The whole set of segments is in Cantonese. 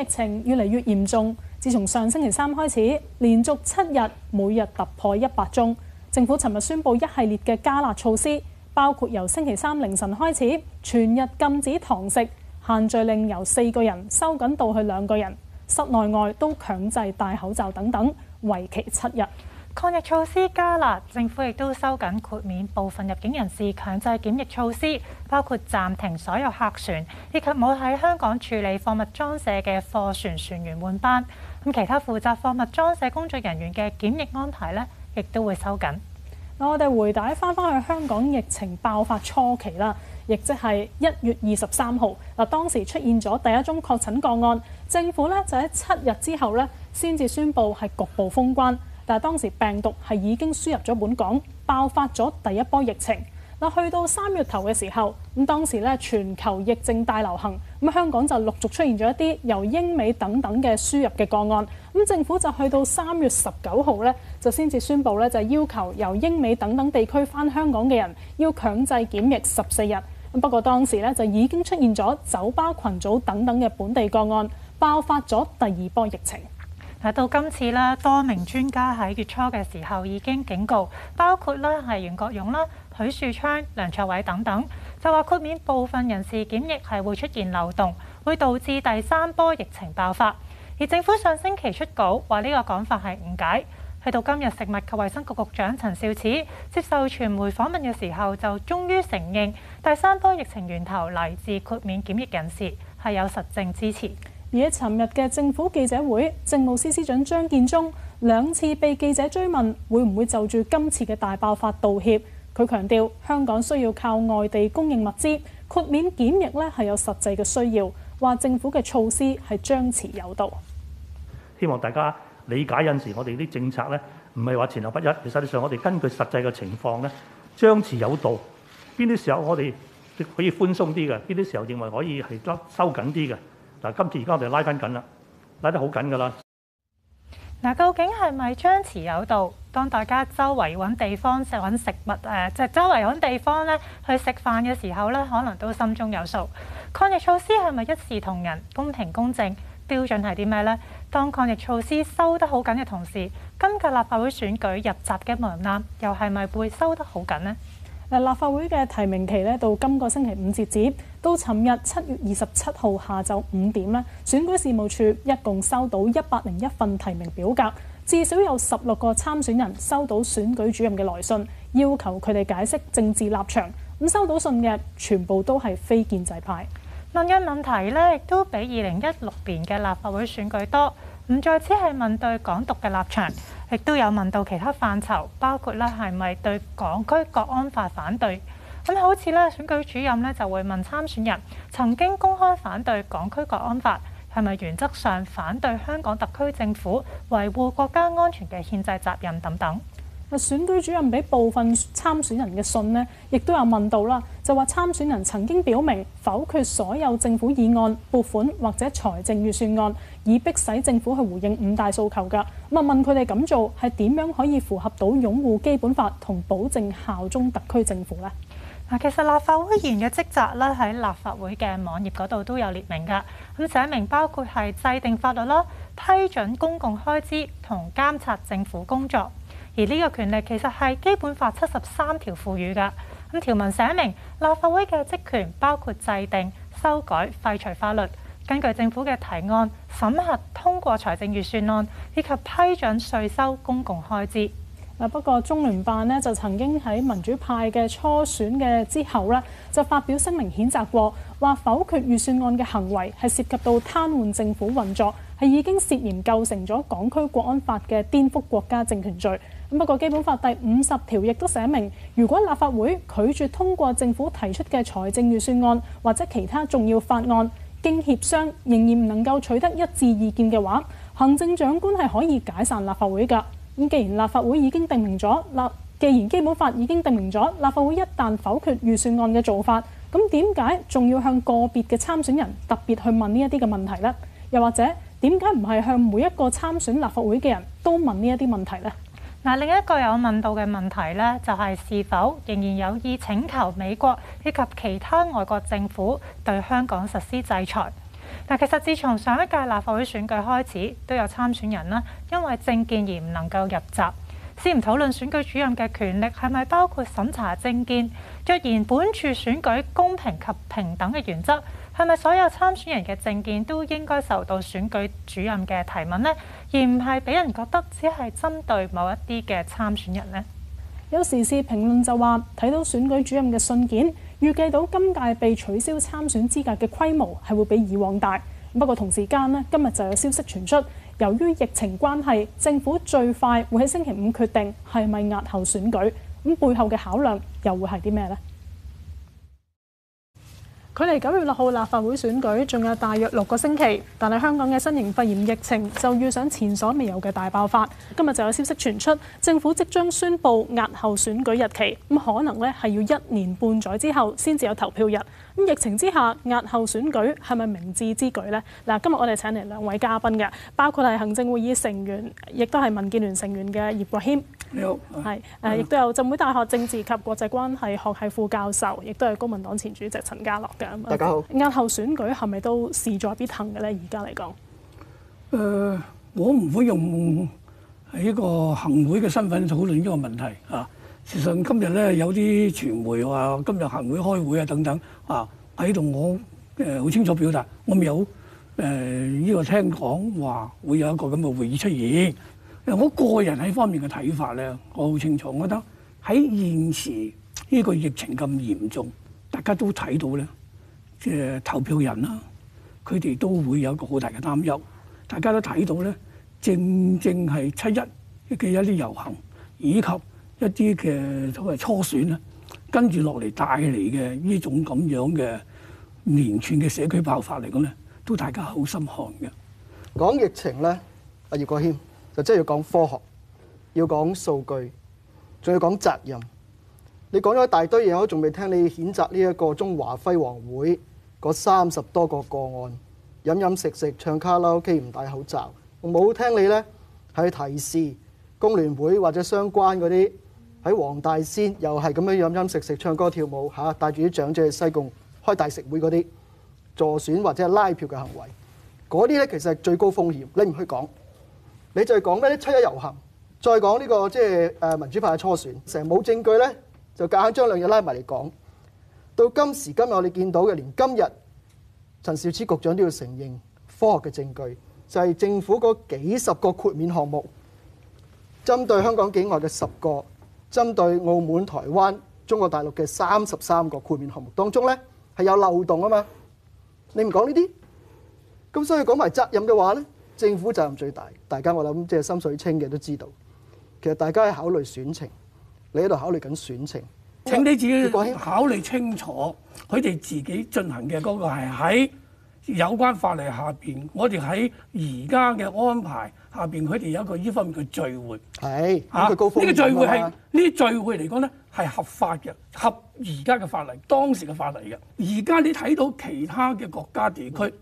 情越嚟越嚴重，自從上星期三開始，連續7日每日突破100宗。政府尋日宣布一系列嘅加辣措施，包括由星期三凌晨開始，全日禁止堂食，限聚令由4個人收緊到去2個人，室內外都強制戴口罩等等，為期7日。 抗疫措施加辣，政府亦都收緊豁免部分入境人士強制檢疫措施，包括暫停所有客船，以及冇喺香港處理貨物裝卸嘅貨船船員換班。咁其他負責貨物裝卸工作人員嘅檢疫安排呢，亦都會收緊。 我哋回帶翻去香港疫情爆發初期啦，亦即係1月23號。當時出現咗第一宗確診個案，政府咧就喺7日之後咧先至宣布係局部封關。但係當時病毒係已經輸入咗本港，爆發咗第一波疫情。去到3月頭嘅時候，咁當時咧全球疫症大流行，咁香港就陸續出現咗一啲由英美等等嘅輸入嘅個案。咁政府就去到3月19號咧，就先至宣布咧就要求由英美等等地區返香港嘅人要強制檢疫14日。不過當時咧就已經出現咗酒吧群組等等嘅本地個案，爆發咗第2波疫情。 到今次咧，多名專家喺月初嘅時候已經警告，包括咧係袁國勇啦、許樹昌、梁卓偉等等，就話豁免部分人士檢疫係會出現漏洞，會導致第3波疫情爆發。而政府上星期出稿話呢個講法係誤解。去到今日，食物及衛生局局長陳肇始接受傳媒訪問嘅時候，就終於承認第3波疫情源頭嚟自豁免檢疫人士，係有實證支持。 而喺尋日嘅政府記者會，政務司司長張建宗2次被記者追問會唔會就住今次嘅大爆發道歉，佢強調香港需要靠外地供應物資，豁免檢疫咧係有實際嘅需要，話政府嘅措施係張弛有度。 希望大家理解有陣時我哋啲政策咧唔係話前後不一，實際上我哋根據實際嘅情況咧張弛有度，邊啲時候我哋可以寬鬆啲嘅，邊啲時候認為可以係收緊啲嘅。嗱，今次而家我哋拉翻緊啦，拉得好緊㗎啦。 究竟係咪張弛有度？當大家周圍揾地方揾食物即係周圍揾地方咧去食飯嘅時候咧，可能都心中有數。抗疫措施係咪一視同仁、公平公正？標準係啲咩呢？當抗疫措施收得好緊嘅同時，今屆立法會選舉入閘嘅門檻又係咪會收得好緊呢？ 立法會嘅提名期咧到今個星期5截止，到尋日7月27號下晝5點咧，選舉事務處一共收到101份提名表格，至少有16個參選人收到選舉主任嘅來信，要求佢哋解釋政治立場。咁收到信嘅全部都係非建制派。 問嘅問題咧，亦都比2016年嘅立法會選舉多，唔再只係問對港獨嘅立場，亦都有問到其他範疇，包括咧係咪對港區國安法反對。咁好似咧選舉主任咧就會問參選人曾經公開反對港區國安法，係咪原則上反對香港特區政府維護國家安全嘅憲制責任等等。 選舉主任俾部分參選人嘅信呢，亦都有問到啦，就話參選人曾經表明否決所有政府議案、撥款或者財政預算案，以迫使政府去回應5大訴求㗎。咁啊問佢哋咁做係點樣可以符合到擁護基本法同保證效忠特區政府呢？ 其實立法會議員嘅職責咧喺立法會嘅網頁嗰度都有列明㗎。咁寫明包括係制定法律啦、批准公共開支同監察政府工作。而呢個權力其實係基本法73條賦予㗎。咁條文寫明立法會嘅職權包括制定、修改、廢除法律，根據政府嘅提案審核通過財政預算案，以及批准稅收公共開支。 不過中聯辦呢就曾經喺民主派嘅初選嘅之後呢，就發表聲明譴責過，話否決預算案嘅行為係涉及到癱瘓政府運作，係已經涉嫌構成咗港區國安法嘅顛覆國家政權罪。不過基本法第50條亦都寫明，如果立法會拒絕通過政府提出嘅財政預算案或者其他重要法案，經協商仍然唔能夠取得一致意見嘅話，行政長官係可以解散立法會㗎。咁既然立法會已經定明咗，既然基本法已經定明咗，立法會一旦否決預算案嘅做法，咁點解仲要向個別嘅參選人特別去問呢一啲嘅問題呢？又或者點解唔係向每一個參選立法會嘅人都問呢一啲問題呢？ 另一個有問到嘅問題呢，就係是否仍然有意請求美國以及其他外國政府對香港實施制裁。 嗱，其實自從上一屆立法會選舉開始，都有參選人啦，因為政見而唔能夠入閘。先唔討論選舉主任嘅權力係咪包括審查政見，若然本處選舉公平及平等嘅原則，係咪所有參選人嘅政見都應該受到選舉主任嘅提問呢？而唔係俾人覺得只係針對某一啲嘅參選人呢？ 有時事評論就話，睇到選舉主任嘅信件，預計到今屆被取消參選資格嘅規模係會比以往大。不過同時間呢，今日就有消息傳出，由於疫情關係，政府最快會喺星期五決定係咪押後選舉。咁背後嘅考量又會係啲咩呢？距離9月6號立法會選舉仲有大約6個星期，但係香港嘅新型肺炎疫情就遇上前所未有嘅大爆發。今日就有消息傳出，政府即將宣布押後選舉日期，咁可能咧係要1年半載之後先至有投票日。咁疫情之下，押後選舉係咪明智之舉呢？嗱，今日我哋請嚟2位嘉賓嘅，包括係行政會議成員，亦都係民建聯成員嘅葉國謙。 你好， 係亦都有浸會大學政治及國際關係學系副教授，亦都係公民黨前主席陳家樂嘅。 大家好。 押後選舉係咪都勢在必行嘅咧？而家嚟講， 我唔會用喺一個行會嘅身份討論呢個問題啊。事實上今日咧有啲傳媒話今日行會開會啊等等啊，喺度我好清楚表達，我未有呢個聽講話會有一個咁嘅會議出現。我個人喺方面嘅睇法咧，我好清楚，我覺得喺現時呢個疫情咁嚴重，大家都睇到咧，投票人啦，佢哋都會有一個好大嘅擔憂。大家都睇到咧，正係7·1嘅一啲遊行，以及一啲嘅所謂初選咧，跟住落嚟帶嚟嘅呢種咁樣嘅連串嘅社區爆發嚟講咧，都大家好心寒嘅。 講疫情咧，阿葉國謙就真係要講科學，要講數據，仲要講責任。你講咗一大堆嘢，我仲未聽你譴責呢一個中華輝煌會嗰30多個個案，飲飲食食、唱卡拉 OK 唔戴口罩。我冇聽你呢係提示工聯會或者相關嗰啲喺黃大仙又係咁樣飲飲食食、唱歌跳舞嚇，帶住啲長者去西貢開大食會嗰啲助選或者係拉票嘅行為，嗰啲呢其實係最高風險。你唔去講，你就係講咩啲7·1遊行，再講呢個即係民主派嘅初選，成日冇證據呢，就夾硬將兩嘢拉埋嚟講。到今時今日我哋見到嘅，連今日陳肇始局長都要承認科學嘅證據，就係政府嗰幾十個豁免項目，針對香港境外嘅10個，針對澳門、台灣、中國大陸嘅33個豁免項目當中呢，係有漏洞啊嘛。你唔講呢啲，咁所以講埋責任嘅話呢，政府責任最大。大家我諗即係心水清嘅都知道，其實大家係考慮選情，你喺度考慮緊選情。 請你自己考慮清楚，佢哋自己進行嘅嗰個係喺有關法例下邊，我哋喺而家嘅安排下邊，佢哋有一個呢方面嘅聚會。 係呢個聚會係呢啲聚會嚟講咧係合法嘅，合而家嘅法例、當時嘅法例嘅。而家你睇到其他嘅國家地區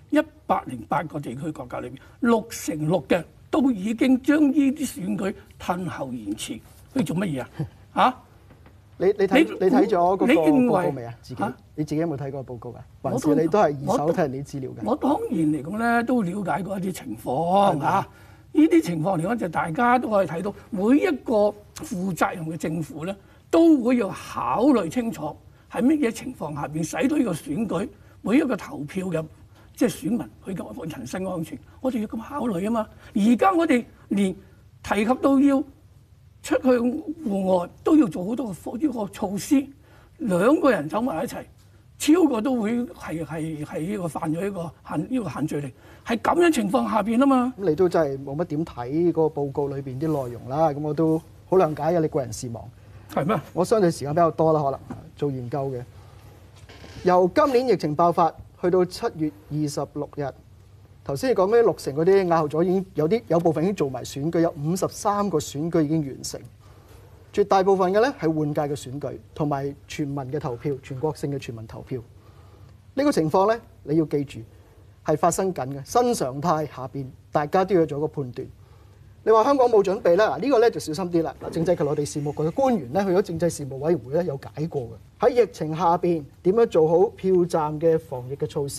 ，108個地區國家裏邊，6成6嘅都已經將呢啲選舉褪後延遲，去做乜嘢啊？嚇！你睇咗嗰個報告未啊？你自己有冇睇過報告㗎？還是你都係二手睇人哋資料嘅？ 我當然嚟講咧，都了解過一啲情況嚇。呢啲情況嚟講，就大家都可以睇到，每一個負責任嘅政府咧，都會要考慮清楚喺乜嘢情況下邊使到呢個選舉每一個投票嘅即係選民佢嘅人身安全，我哋要咁考慮啊嘛。而家我哋連提及到要出去戶外都要做好多呢個措施，2個人走埋一齊，超過都會係呢個犯咗呢個限聚令，係咁樣情況下邊啊嘛。咁你都真係冇乜點睇嗰個報告裏邊啲內容啦。咁我都好諒解嘅，你個人事忙。 係咩？ 我相對時間比較多啦，可能做研究嘅。由今年疫情爆發去到7月26日，頭先你講咩6成嗰啲押後咗，已經有部分已經做埋選舉，有53個選舉已經完成。絕大部分嘅呢係換屆嘅選舉，同埋全民嘅投票，全國性嘅全民投票。呢個情況呢，你要記住係發生緊嘅新常態下邊，大家都要做一個判斷。你話香港冇準備咧，嗱呢個咧就小心啲啦。嗱，政制及內地事務局嘅官員咧去咗政制事務委員會咧有解過嘅，喺疫情下邊點樣做好票站嘅防疫嘅措施，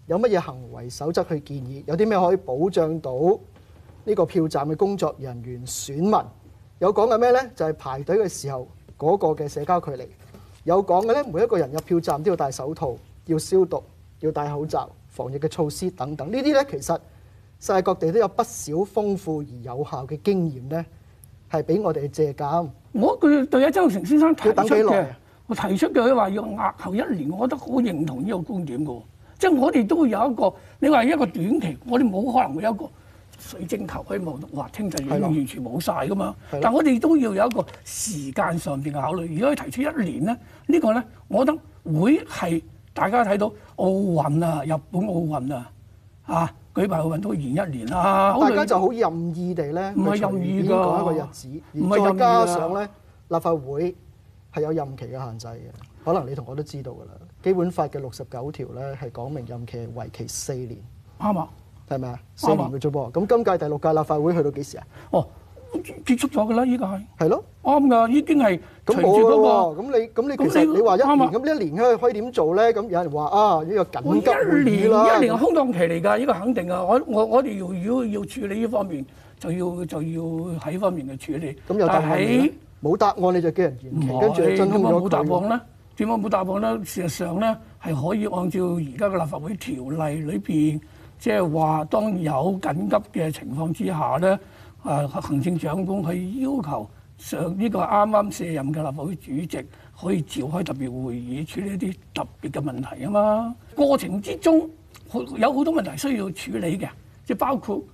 有乜嘢行為守則去建議，有啲咩可以保障到呢個票站嘅工作人員、選民。有講嘅咩呢？就係排隊嘅時候嗰個嘅社交距離。有講嘅呢，每一個人入票站都要戴手套、要消毒、要戴口罩、防疫嘅措施等等。呢啲呢，其實世界各地都有不少豐富而有效嘅經驗呢，係俾我哋借鑑。 我對阿周成先生提出要等幾耐嘅，我提出嘅佢話要押後1年，我覺得好認同呢個觀點嘅喎。即係我哋都會有一個，你話一個短期，我哋冇可能會有一個水晶球可以望到哇聽日已經完全冇晒噶嘛。但我哋都要有一個時間上邊嘅考慮。如果佢提出1年咧，呢個咧，我覺得會係大家睇到奧運啊，日本奧運啊，舉辦奧運都延1年啦。 大家就好任意地咧， 唔係任意㗎， 講一個日子，而再加上咧，立法會係有任期嘅限制嘅。可能你同我都知道㗎啦。基本法嘅69條咧係講明任期係為期4年。 啱啊， 係咪啊？4年嘅啫噃。咁今屆第6屆立法會去到幾時啊？ 哦，結束咗㗎啦，依個係。 係咯。 啱㗎，已經係咁隨住嗰個。 咁你其實你話1年，咁呢1年可以點做咧？咁有人話啊，呢個緊急會議啦。 1年係空檔期嚟㗎，呢個肯定啊！我哋要處理呢方面，就要喺呢方面嘅處理。 咁有答案嘅？冇答案你就叫人延期，跟住真空咗佢。 冇答案咧？點解冇答案咧？事實上咧係可以按照而家嘅立法會條例裏邊，即係話當有緊急嘅情況之下咧，行政長官去要求上呢個啱啱卸任嘅立法會主席可以召開特別會議處理一啲特別嘅問題啊嘛。過程之中有好多問題需要處理嘅，即係包括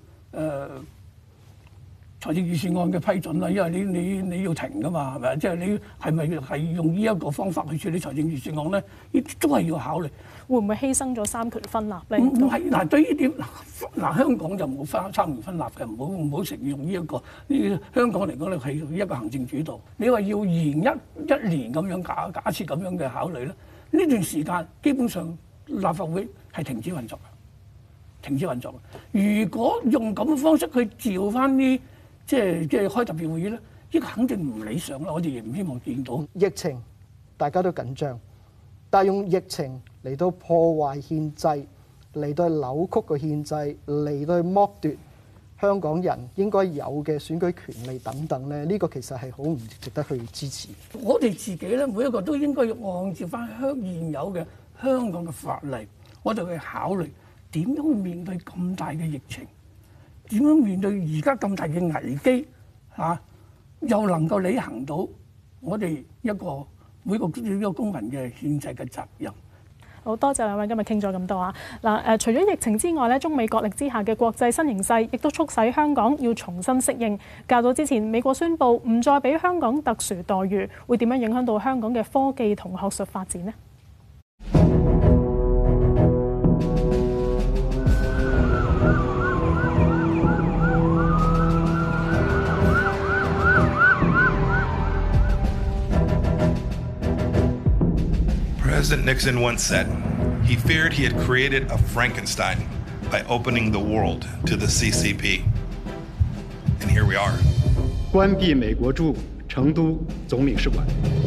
財政預算案嘅批准啦，因為你要停噶嘛，係咪？即係你係咪係用呢一個方法去處理財政預算案咧？呢都係要考慮。 會唔會犧牲咗三權分立咧？ 唔係嗱，對於點嗱香港就冇三權分立嘅，唔好承認用呢一個。香港嚟講咧係一個行政主導。你話要延一年咁樣假設咁樣嘅考慮咧，呢段時間基本上立法會係停止運作嘅，停止運作嘅。如果用咁嘅方式去召翻啲即係開特別會議咧，呢個肯定唔理想啦。我哋亦唔希望見到疫情，大家都緊張，但係用疫情嚟到破壞憲制，嚟到扭曲個憲制，嚟到剝奪香港人應該有嘅選舉權利等等咧，呢個其實係好唔值得去支持。 我哋自己咧，每一個都應該要按照翻現有嘅香港嘅法例，我哋去考慮點樣去面對咁大嘅疫情。點樣面對而家咁大嘅危機又能夠履行到我哋每個公民嘅憲制嘅責任？ 好多謝兩位今日傾咗咁多啊！嗱除咗疫情之外咧，中美角力之下嘅國際新形勢，亦都促使香港要重新適應。較早之前，美國宣布唔再俾香港特殊待遇，會點樣影響到香港嘅科技同學術發展呢？ President Nixon once said he feared he had created a Frankenstein by opening the world to the CCP. And here we are. 關閉美國駐成都總領事館。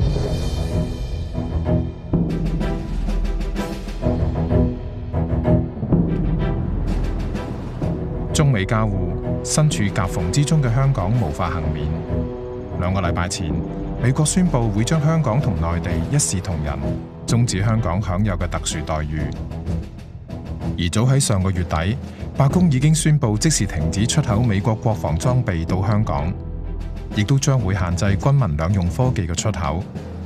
中美交互，身處夾縫之中嘅香港無法幸免。2個禮拜前，美國宣布會將香港同內地一視同仁，終止香港享有嘅特殊待遇。而早喺上個月底，白宮已經宣布即時停止出口美國國防裝備到香港，亦都將會限制軍民兩用科技嘅出口。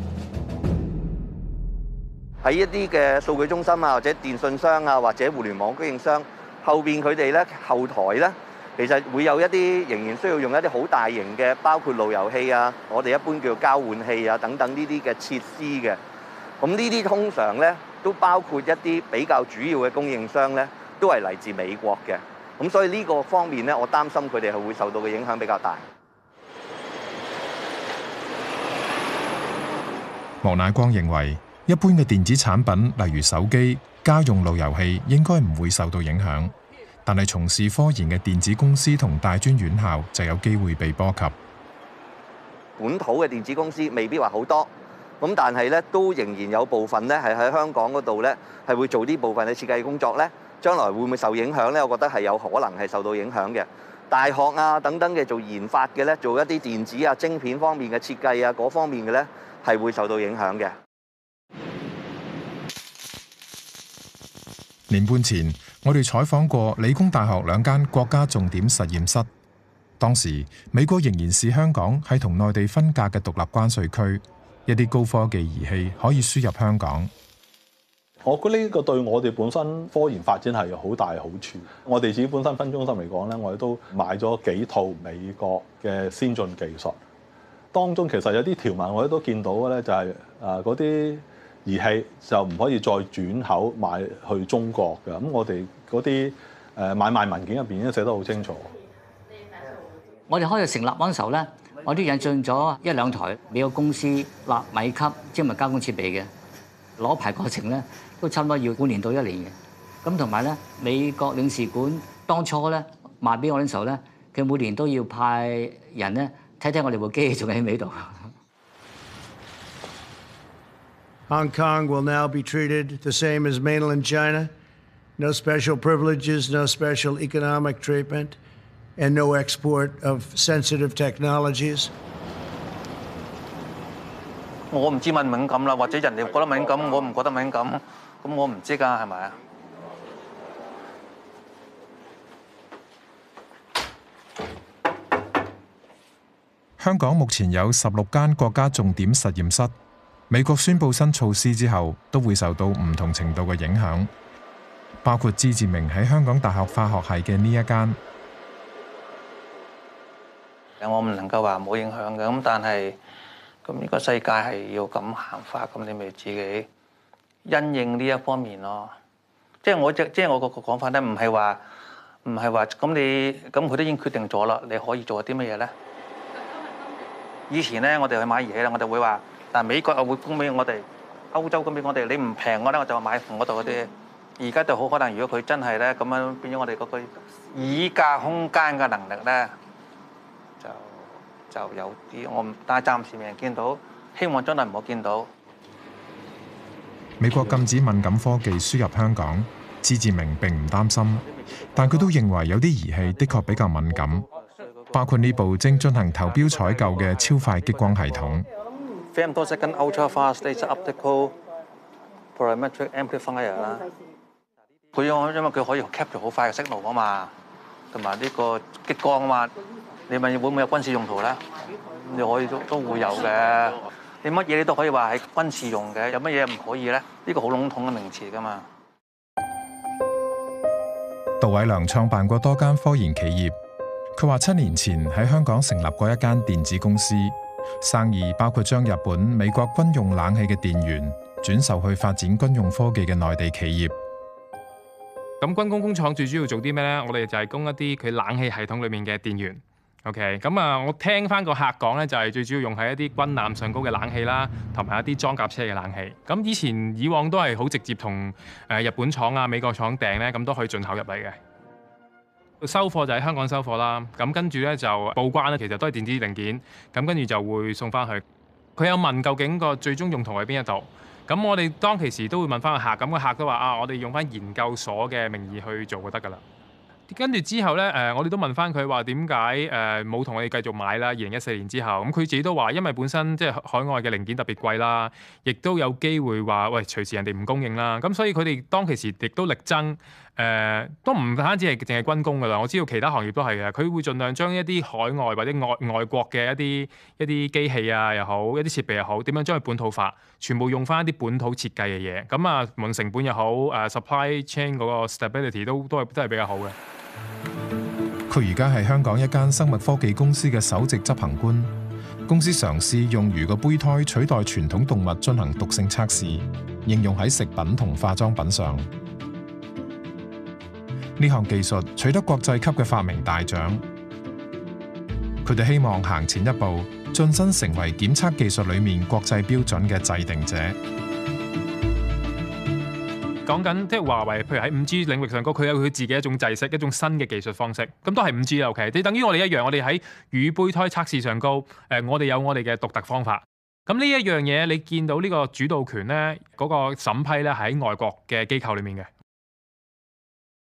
喺一啲嘅數據中心啊，或者電信商啊，或者互聯網供應商後邊佢哋咧後台咧，其實會有一啲仍然需要用一啲好大型嘅，包括路由器啊，我哋一般叫交換器啊等等呢啲嘅設施嘅。咁呢啲通常咧都包括一啲比較主要嘅供應商咧，都係嚟自美國嘅。咁所以呢個方面咧，我擔心佢哋係會受到嘅影響比較大。 莫乃光認為，一般嘅電子產品，例如手機、家用路由器，應該唔會受到影響。但係從事科研嘅電子公司同大專院校就有機會被波及。 本土嘅電子公司未必話好多，咁但係咧都仍然有部分咧係喺香港嗰度咧係會做呢部分嘅設計工作咧， 將來會唔會受影響呢？我覺得係有可能係受到影響嘅。大學啊等等嘅做研發嘅呢，做一啲電子啊晶片方面嘅設計啊嗰方面嘅呢，係會受到影響嘅。 年半前，我哋採訪過理工大學2間國家重點實驗室。當時美國仍然視香港係同內地分隔嘅獨立關稅區，一啲高科技儀器可以輸入香港。 我覺得呢個對我哋本身科研發展係有好大好處。我哋自己本身分中心嚟講咧，我哋都買咗幾套美國嘅先進技術。當中其實有啲條文我哋都見到嘅咧，就係嗰啲儀器就唔可以再轉口賣去中國嘅。咁我哋嗰啲買賣文件入邊已經寫得好清楚。 我哋開始成立嗰陣時候咧，我都引進咗1、2台美國公司納米級精密加工設備嘅，攞牌過程咧都差唔多要半年到1年嘅。咁同埋咧，美國領事館當初咧賣俾我嗰陣時候咧，佢每年都要派人咧睇睇我哋部機仲喺唔喺度。 Hong Kong will now be treated the same as mainland China. No special privileges, no special economic treatment, and no export of sensitive technologies. 我唔知敏唔敏感啦，或者人哋覺得敏感，我唔覺得敏感，咁我唔知㗎，係咪啊？ 香港目前有16間國家重點實驗室。美國宣布新措施之後，都會受到唔同程度嘅影響，包括支志明喺香港大學化學系嘅呢一間。 我唔能夠話冇影響嘅，咁但係咁呢個世界係要咁行法，咁你咪自己因應呢一方面咯。即係我個講法咧，唔係話咁佢都已經決定咗啦，你可以做啲乜嘢咧？以前咧，我哋去買儀器啦，我哋會話，但係美國又會供俾我哋，歐洲供俾我哋，你唔平我咧，我就買嗰度嗰啲。而家就好可能，如果佢真係咧咁樣變咗我哋嗰個議價空間嘅能力咧，就有啲我唔，但係暫時未人見到，希望真係唔好見到。 美國禁止敏感科技輸入香港，支志明並唔擔心，但佢都認為有啲儀器的確比較敏感，包括呢部正進行投標採購嘅超快激光系統。 Femtosecond ultra fast laser optical parametric amplifier 啦，佢因為佢可以 capture 好快嘅 signal 啊嘛，同埋呢個激光啊嘛，你問會唔會有軍事用途咧？你可以都會有嘅。你乜嘢你都可以話係軍事用嘅，有乜嘢唔可以咧？呢個好籠統嘅名詞㗎嘛。 杜偉良創辦過多間科研企業，佢話7年前喺香港成立過一間電子公司，生意包括將日本、美國軍用冷氣嘅電源轉售去發展軍用科技嘅內地企業。 咁軍工工廠最主要做啲咩咧？我哋就係供一啲佢冷氣系統裏面嘅電源。OK， 咁啊，我聽翻個客講咧，就係最主要用喺一啲軍艦上高嘅冷氣啦，同埋一啲裝甲車嘅冷氣。咁以往都係好直接同日本廠啊、美國廠訂咧，咁都可以進口入嚟嘅。收貨就喺香港收貨啦，咁跟住咧就報關咧，其實都係電子零件，咁跟住就會送翻去。佢有問究竟個最終用途喺邊一度？咁我哋當其時都會問翻個客，咁個客都話啊，我哋用翻研究所嘅名義去做就得㗎啦。跟住之後咧，我哋都問翻佢話點解冇同我哋繼續買啦？2014年之後，咁佢自己都話，因為本身即係海外嘅零件特別貴啦，亦都有機會話喂隨時人哋唔供應啦，咁所以佢哋當其時亦都力爭，都唔單止係淨係軍工㗎啦，我知道其他行業都係嘅，佢會盡量將一啲海外或者外國嘅一啲機器啊又好，一啲設備又好，點樣將佢本土化，全部用翻一啲本土設計嘅嘢，咁啊無論成本又好，supply chain 嗰個 stability 都係比較好嘅。 佢而家係香港一間生物科技公司嘅首席執行官，公司嘗試用魚嘅胚胎取代傳統動物進行毒性測試，應用喺食品同化妝品上。呢項技術取得國際級嘅發明大獎。佢哋希望行前一步，晉身成為檢測技術裡面國際標準嘅制定者。 講緊即係華為，譬如喺 5G 領域上高，佢有佢自己一種制式，一種新嘅技術方式，咁都係 5G 啦。OK， 你等於我哋一樣，我哋喺魚胚胎測試上高，我哋有我哋嘅獨特方法。咁呢一樣嘢，你見到呢個主導權咧，嗰個審批咧喺外國嘅機構裡面嘅。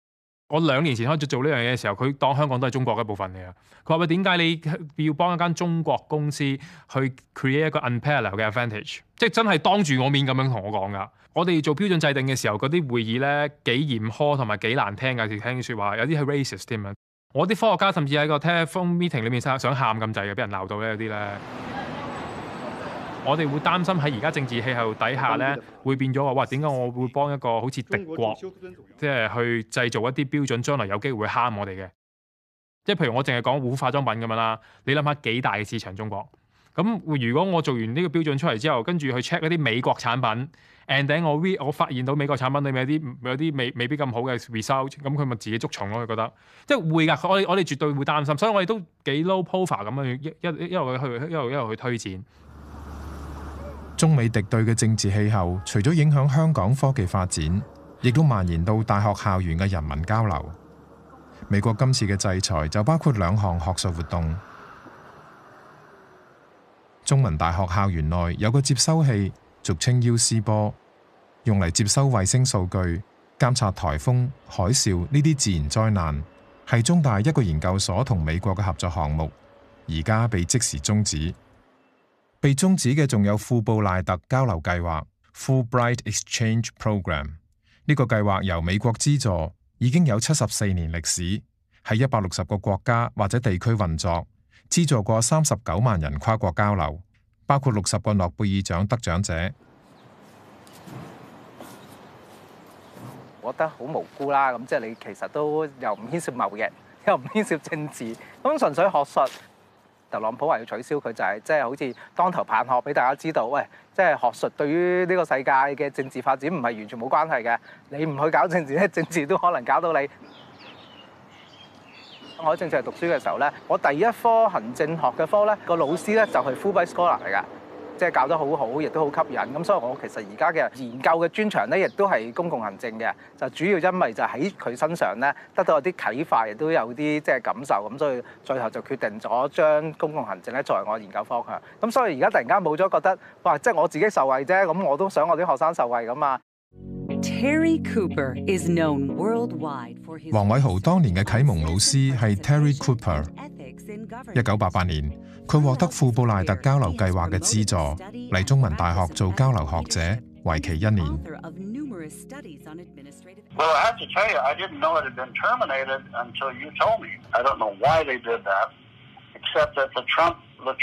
我2年前開始做呢樣嘢嘅時候，佢當香港都係中國嘅一部分嚟嘅。佢話：喂，點解你要幫一間中國公司去 create 一個 unparalleled 嘅 advantage？ 即係真係當住我面咁樣同我講㗎。我哋做標準制定嘅時候，嗰啲會議咧幾嚴苛同埋幾難聽㗎，聽説話有啲係 racist 添啊！我啲科學家甚至喺個 telephone meeting 裏面想喊咁滯嘅，俾人鬧到咧有啲咧。我哋會擔心喺而家政治氣候底下咧，會變咗話：哇，點解我會幫一個好似敵國，即係去製造一啲標準，將來有機會蝦我哋嘅？即係譬如我淨係講護膚化妝品咁樣啦，你諗下幾大嘅市場中國？咁如果我做完呢個標準出嚟之後，跟住去 check 一啲美國產品 ，and then 我發現到美國產品裏面有啲未必咁好嘅 result， 咁佢咪自己捉蟲咯？佢覺得即係會㗎，我哋絕對會擔心，所以我哋都幾 low profile 咁樣一路去推展。 中美敵對嘅政治氣候，除咗影響香港科技發展，亦都蔓延到大學校園嘅人民交流。美國今次嘅制裁就包括2項學術活動。中文大學校園內有個接收器，俗稱 UC 波，用嚟接收衛星數據，監察颱風、海嘯呢啲自然災難，係中大一個研究所同美國嘅合作項目，而家被即時終止。被終止嘅仲有富布賴特交流計劃 （Fulbright Exchange Program）。呢個計劃由美國資助，已經有74年歷史，喺160個國家或者地區運作，資助過39萬人跨國交流，包括60個諾貝爾獎得獎者。 我覺得好無辜啦，咁即係你其實都又唔牽涉貿易，又唔牽涉政治，咁純粹學術。特朗普話要取消佢就係即係好似當頭棒喝俾大家知道，喂，即係學術對於呢個世界嘅政治發展唔係完全冇關係嘅。你唔去搞政治咧，政治都可能搞到你。我喺政治系讀書嘅時候咧，我第一科行政學嘅科咧，個老師咧就係 Fulbright Scholar 嚟㗎，即係教得好好，亦都好吸引。咁所以我其實而家嘅研究嘅專長咧，亦都係公共行政嘅，就主要因為就喺佢身上咧得到有啲啟發，亦都有啲即係感受。咁所以最後就決定咗將公共行政咧作為我研究方向。咁所以而家突然間冇咗覺得，哇！即係我自己受惠啫，咁我都想我啲學生受惠㗎嘛。 Terry Cooper is known worldwide for his 黃偉豪當年嘅啟蒙老師係 Terry Cooper。1988年，佢獲得富布賴特交流計劃嘅資助，嚟中文大學做交流學者，為期1年。 Well, I have to tell you, I didn't know it had been terminated until you told me. I don't know why they did that, except that the Trump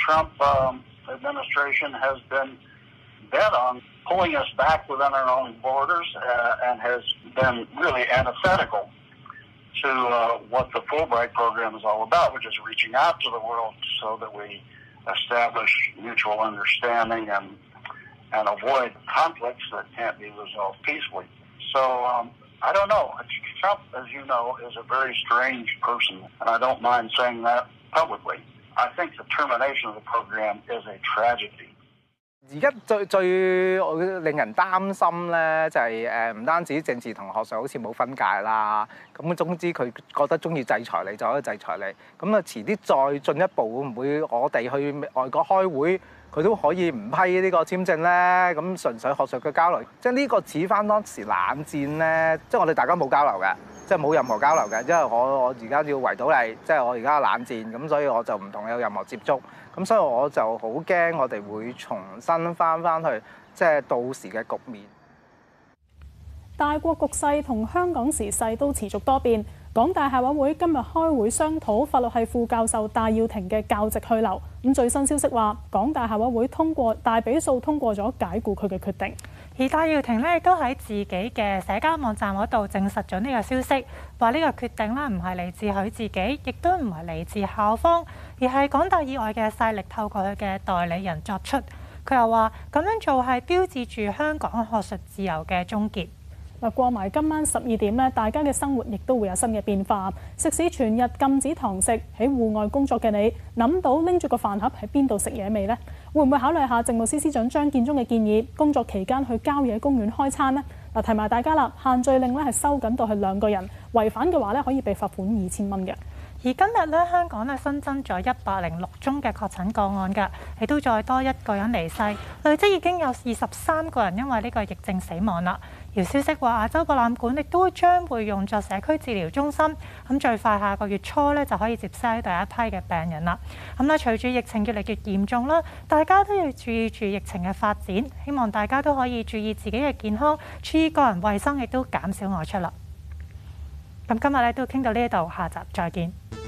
administration has been bent on pulling us back within our own borders and has been really antithetical to what the Fulbright program is all about, which is reaching out to the world so that we establish mutual understanding and avoid conflicts that can't be resolved peacefully. So I don't know. Trump, as you know, is a very strange person, and I don't mind saying that publicly. I think the termination of the program is a tragedy. 而家最令人擔心咧，就係唔單止政治同學術好似冇分界啦，咁總之佢覺得中意制裁你就可以制裁你，咁啊遲啲再進一步會唔會我哋去外國開會，佢都可以唔批呢個簽證咧？咁純粹學術嘅交流，即係呢個似翻當時冷戰咧，即係我哋大家冇交流嘅，即係冇任何交流嘅，因為我而家要圍堵你，即係我而家冷戰，咁所以我就唔同你有任何接觸。咁所以我就好驚，我哋會重新翻去即係到時嘅局面。 大國局勢同香港時勢都持續多變。港大校委會今日開會商討法律系副教授戴耀廷嘅教席去留。咁最新消息話，港大校委會大比數通過咗解僱佢嘅決定。 而戴耀廷咧亦都喺自己嘅社交網站嗰度證實咗呢個消息，話呢個決定咧唔係嚟自佢自己，亦都唔係嚟自校方，而係港大以外嘅勢力透過佢嘅代理人作出。佢又話咁樣做係標誌住香港學術自由嘅終結。 過埋今晚12點咧，大家嘅生活亦都會有新嘅變化。食肆全日禁止堂食，喺戶外工作嘅你，諗到拎住個飯盒喺邊度食嘢未呢？會唔會考慮下政務司司長張建宗嘅建議，工作期間去郊野公園開餐呢？提埋大家啦，限聚令咧係收緊到係2個人，違反嘅話咧可以被罰款2000蚊嘅。 而今日咧，香港咧新增咗106宗嘅確診個案㗎，亦都再多1個人離世，累積已經有23個人因為呢個疫症死亡啦。而消息話，亞洲博覽館亦都將會用作社區治療中心，咁最快下個月初咧就可以接收第一批嘅病人啦。咁咧，隨住疫情越嚟越嚴重啦，大家都要注意住疫情嘅發展，希望大家都可以注意自己嘅健康，注意個人衛生，亦都減少外出啦。咁今日咧都傾到呢一度，下集再見。